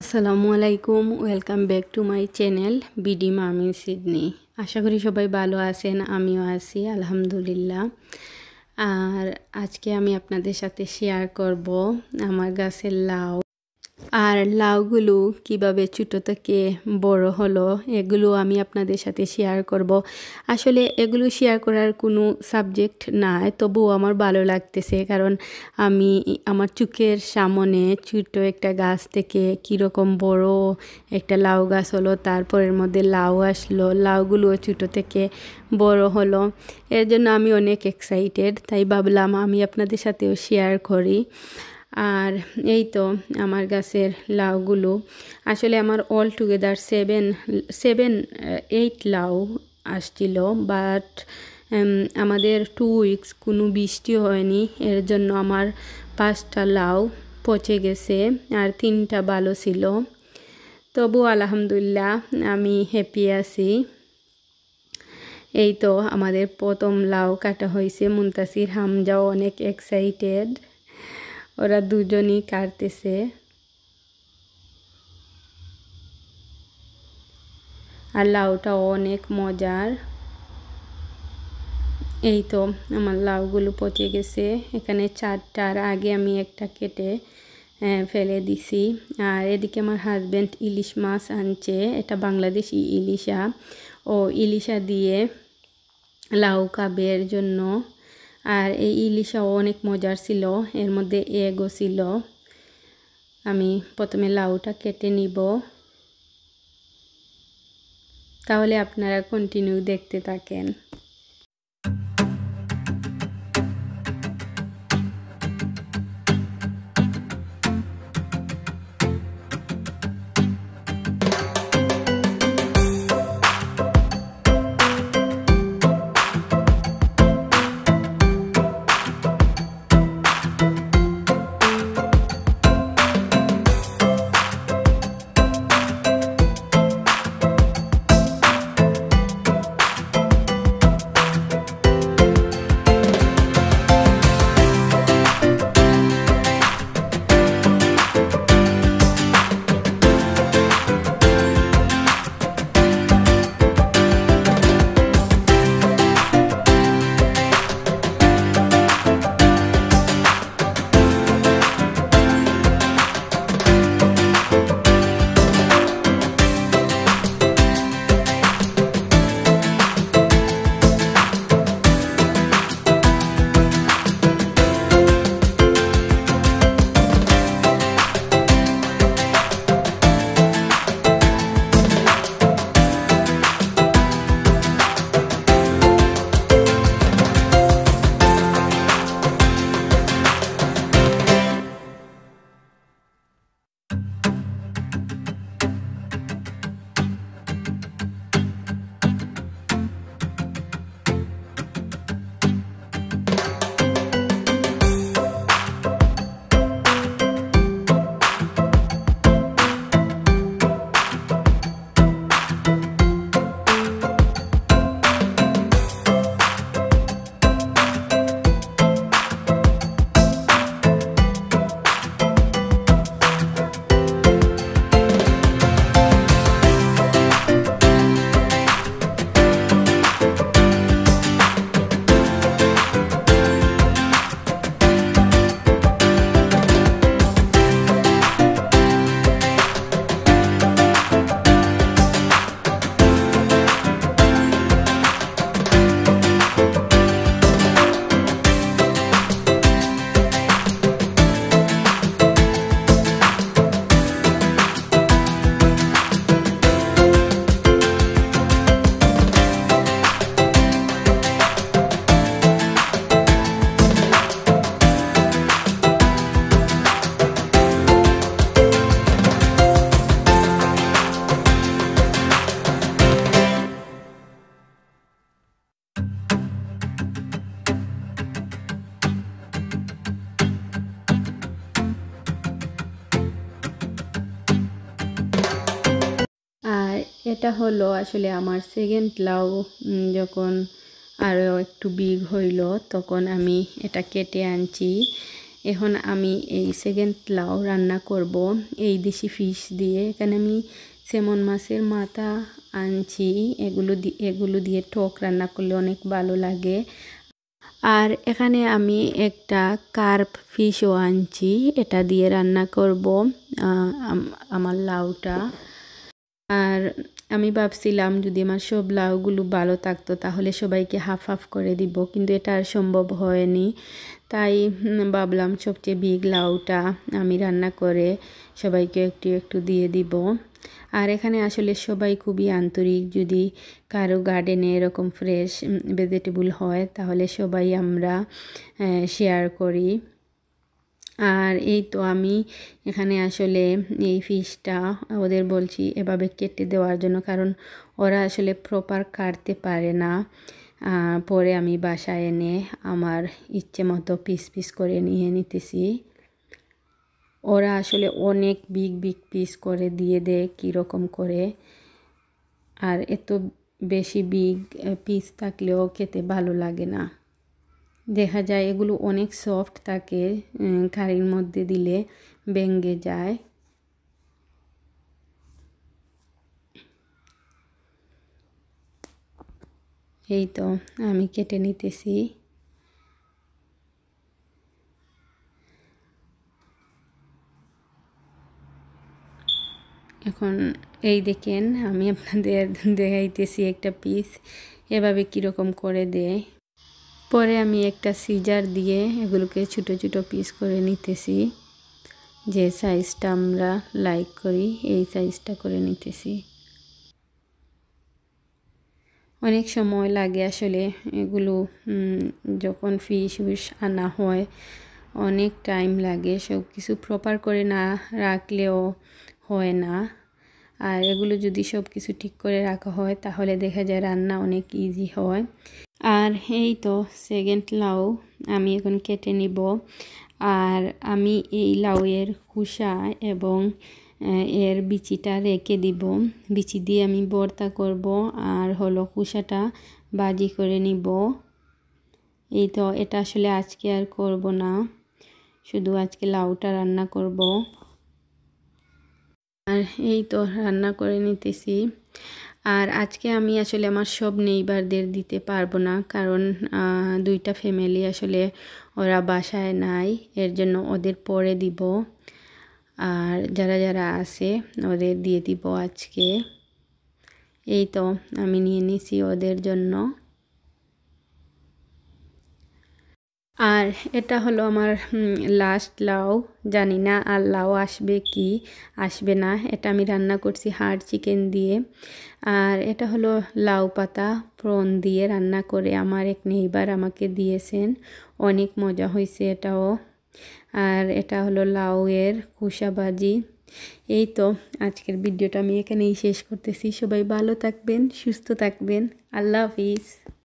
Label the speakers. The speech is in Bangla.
Speaker 1: আসসালামু আলাইকুম, welcome back to my channel BD Mami Sydney. আশা করি সবাই ভালো আছেন, আমিও আছি আলহামদুলিল্লাহ। আর আজকে আমি আপনাদের সাথে শেয়ার করব আমার গাছের লাউ আর লাউগুলো কিভাবে ছোটো থেকে বড় হলো, এগুলো আমি আপনাদের সাথে শেয়ার করব। আসলে এগুলো শেয়ার করার কোনো সাবজেক্ট নাই, তবুও আমার ভালো লাগতেছে, কারণ আমি আমার চোখের সামনে ছোটো একটা গাছ থেকে কীরকম বড় একটা লাউ গাছ হলো, তারপরের মধ্যে লাউ আসলো, লাউগুলো ছোটো থেকে বড় হলো। এর জন্য আমি অনেক এক্সাইটেড, তাই ভাবলাম আমি আপনাদের সাথেও শেয়ার করি। আর এই তো আমার গাছের লাউগুলো, আসলে আমার অল টুগেদার 7-8 লাউ আসছিল, বাট আমাদের 2 উইকস কোনো বৃষ্টি হয়নি, এর জন্য আমার 5টা লাউ পচে গেছে আর 3টা ভালো ছিল। তবু আলহামদুলিল্লাহ আমি হ্যাপি আছি। এই তো আমাদের প্রথম লাউ কাটা হয়েছে, মুনতাসির হামজাও অনেক এক্সাইটেড, ওরা দুজনই কাটতেছে। আর লাউটা অনেক মজার। এই তো আমার লাউগুলো পচে গেছে, এখানে 4টার আগে আমি একটা কেটে ফেলে দিছি। আর এদিকে আমার হাজব্যান্ড ইলিশ মাছ আনছে, এটা বাংলাদেশি ইলিশা, ও ইলিশা দিয়ে লাউ খাবের জন্য। আর এই ইলিশাও অনেক মজার ছিল, এর মধ্যে এগও ছিল। আমি প্রথমে লাউটা কেটে নিব, তাহলে আপনারা কন্টিনিউ দেখতে থাকেন। আর এটা হলো আসলে আমার সেকেন্ড লাউ। যখন আরও একটু বিগ হইল তখন আমি এটা কেটে আনছি। এখন আমি এই সেকেন্ড লাউ রান্না করব এই দেশি ফিশ দিয়ে। এখানে আমি সেমন মাছের মাথা আনছি, এগুলো দিয়ে টক রান্না করলে অনেক ভালো লাগে। আর এখানে আমি একটা কার্প ফিশও আনছি, এটা দিয়ে রান্না করব আমার লাউটা। আর আমি ভাবছিলাম যদি আমার সব লাউগুলো ভালো থাকতো তাহলে সবাইকে হাফ হাফ করে দিব, কিন্তু এটা আর সম্ভব হয়নি। তাই ভাবলাম সবচেয়ে বিগ লাউটা আমি রান্না করে সবাইকে একটু একটু দিয়ে দিব। আর এখানে আসলে সবাই খুবই আন্তরিক, যদি কারো গার্ডেনে এরকম ফ্রেশ ভেজিটেবল হয় তাহলে সবাই আমরা শেয়ার করি। আর এই তো আমি এখানে আসলে এই ফিশটা ওদের বলছি এভাবে কেটে দেওয়ার জন্য, কারণ ওরা আসলে প্রপার কাটতে পারে না। পরে আমি বাসায় এনে আমার ইচ্ছে মতো পিস পিস করে নিয়ে নিতেছি। ওরা আসলে অনেক বিগ বিগ পিস করে দিয়ে দেয় কীরকম করে, আর এত বেশি বিগ পিস থাকলেও খেতে ভালো লাগে না। দেখা যায় এগুলো অনেক সফট থাকে, কারির মধ্যে দিলে ভেঙে যায়। এই তো আমি কেটে নিতেছি। এখন এই দেখেন আমি আপনাদের দেখাইতেছি একটা পিস এভাবে কীরকম করে দেয়। পরে আমি একটা সিজার দিয়ে এগুলোকে ছোটো ছোটো পিস করে নিতেছি, যে সাইজটা আমরা লাইক করি এই সাইজটা করে নিতেছি। অনেক সময় লাগে আসলে এগুলো যখন ফিশ আনা হয় অনেক টাইম লাগে, সব কিছু প্রপার করে না রাখলেও হয় না। আর এগুলো যদি সব কিছু ঠিক করে রাখা হয় তাহলে দেখা যায় রান্না অনেক ইজি হয়। আর এই তো সেকেন্ড লাউ আমি এখন কেটে নিব। আর আমি এই লাউয়ের খোসা এবং এর বিচিটা রেখে দিব, বিচি দিয়ে আমি ভর্তা করব আর হলো খোসাটা ভাজি করে নিব। এই তো এটা আসলে আজকে আর করব না, শুধু আজকে লাউটা রান্না করব। আর এই তো রান্না করে নিতেছি। আর আজকে আমি আসলে আমার সব নেইবারদের দিতে পারবো না, কারণ দুইটা ফ্যামিলি আসলে ওরা বাসায় নাই, এর জন্য ওদের পরে দিব। আর যারা যারা আছে ওদের দিয়ে দিব আজকে। এই তো আমি নিয়ে নিছি ওদের জন্য। আর এটা হলো আমার লাস্ট লাউ, জানি না আর লাউ আসবে কি আসবে না। এটা আমি রান্না করছি হাড় চিকেন দিয়ে। আর এটা হলো লাউ পাতা প্রন দিয়ে রান্না করে আমার এক নেইবার আমাকে দিয়েছেন, অনেক মজা হয়েছে এটাও। আর এটা হলো লাউয়ের খোসা ভাজি। এই তো আজকের ভিডিওটা আমি এখানেই শেষ করতেছি। সবাই ভালো থাকবেন, সুস্থ থাকবেন। আল্লাহ হাফিজ।